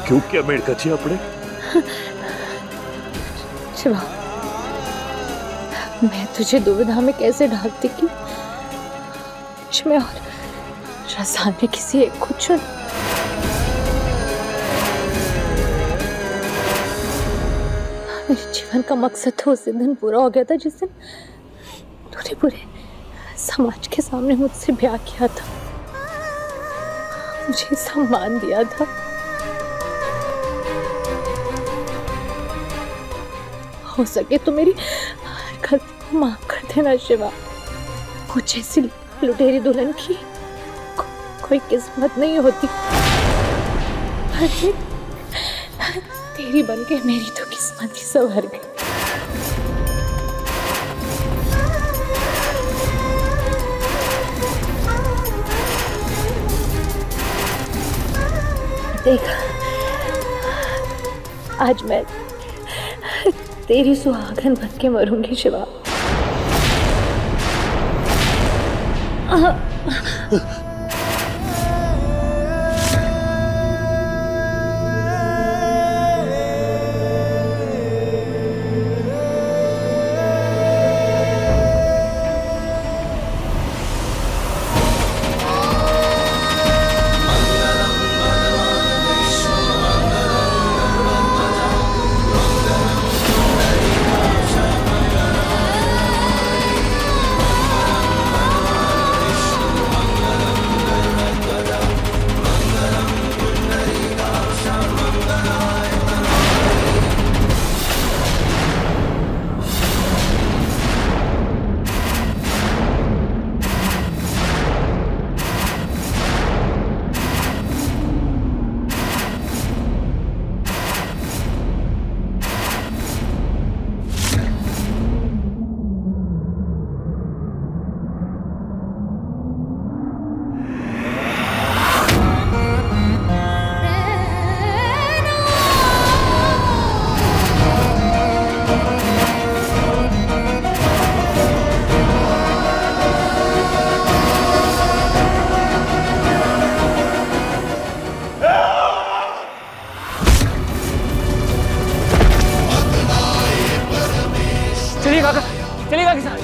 क्यों क्या मेड़काची आपने? शिवा, मैं तुझे दुविधा में कैसे डालती कि मैं और रज़ा ने किसी एक को चुन। मेरे जीवन का मकसद तो उस दिन पूरा हो गया था जिस दिन तूने पूरे समाज के सामने मुझसे ब्याह किया था, मुझे सम्मान दिया था। हो सके तो मेरी हर गलती को माफ कर देना शिवा। कुछ ऐसी लुटेरी दुल्हन की कोई किस्मत नहीं होती, तेरी बनके मेरी तो किस्मत ही संवर गई। देख, आज मैं तेरी सुहागन बन के मरूंगी शिवा। चलिएगा किसान।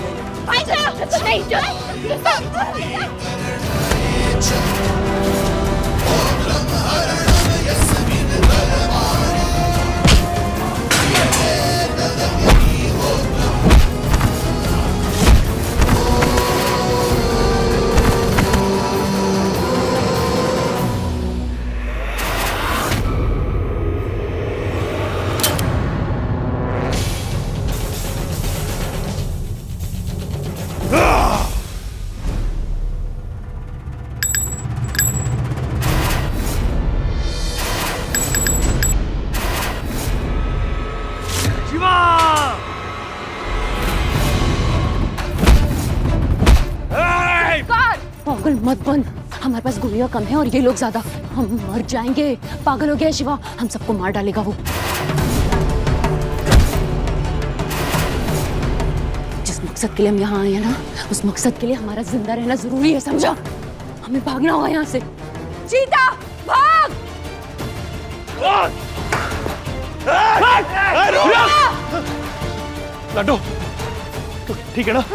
पागल मत बन, हमारे पास गोलियां कम है और ये लोग ज्यादा, हम मर जाएंगे। पागल हो गया शिवा, हम सबको मार डालेगा वो। जिस मकसद के लिए हम यहाँ आए हैं ना, उस मकसद के लिए हमारा जिंदा रहना जरूरी है, समझा? हमें भागना होगा यहाँ से। चीता भाग! लड्डू ठीक है ना?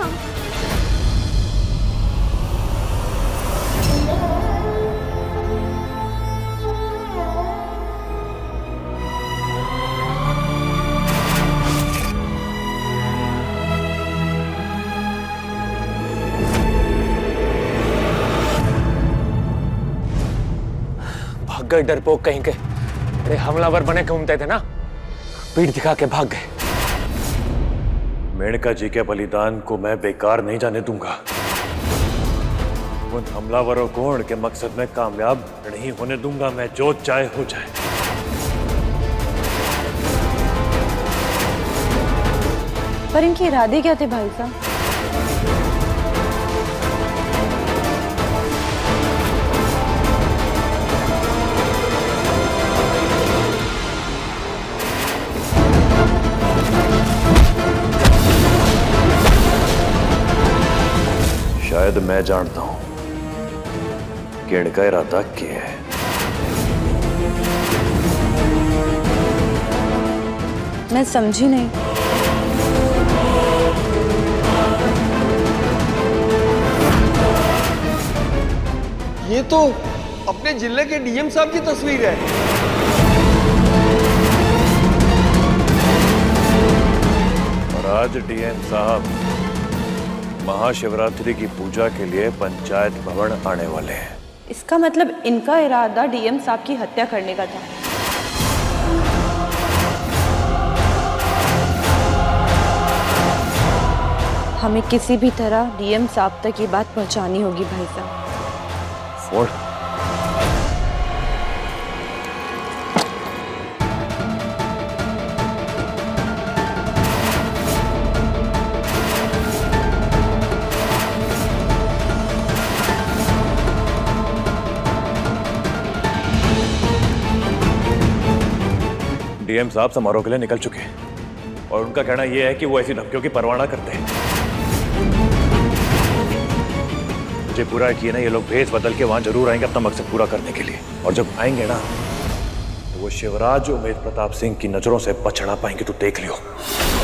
गए डरपोक कहीं के, बड़े हमलावर बने घूमते थे ना, पीठ दिखा के भाग गए। मेनका जी के बलिदान को मैं बेकार नहीं जाने दूंगा। उन हमलावरों को उनके मकसद में कामयाब नहीं होने दूंगा मैं, जो चाहे हो जाए। पर इनके इरादे क्या थे भाई साहब? शायद मैं जानता हूं कि इनका इरादा क्या है। मैं समझी नहीं। ये तो अपने जिले के डीएम साहब की तस्वीर है। और आज डीएम साहब महाशिवरात्रि की पूजा के लिए पंचायत भवन आने वाले हैं। इसका मतलब इनका इरादा डीएम साहब की हत्या करने का था। हमें किसी भी तरह डीएम साहब तक ये बात पहुंचानी होगी भाई साहब। फोड़। डीएम साहब समारोह के लिए निकल चुके हैं और उनका कहना यह है कि वो ऐसी धमकियों की परवाह ना करते हैं। मुझे पूरा किए ना, ये लोग भेस बदल के वहां जरूर आएंगे अपना मकसद पूरा करने के लिए। और जब आएंगे ना तो वो शिवराज उमेद प्रताप सिंह की नजरों से बच ना पाएंगे, तो देख लियो।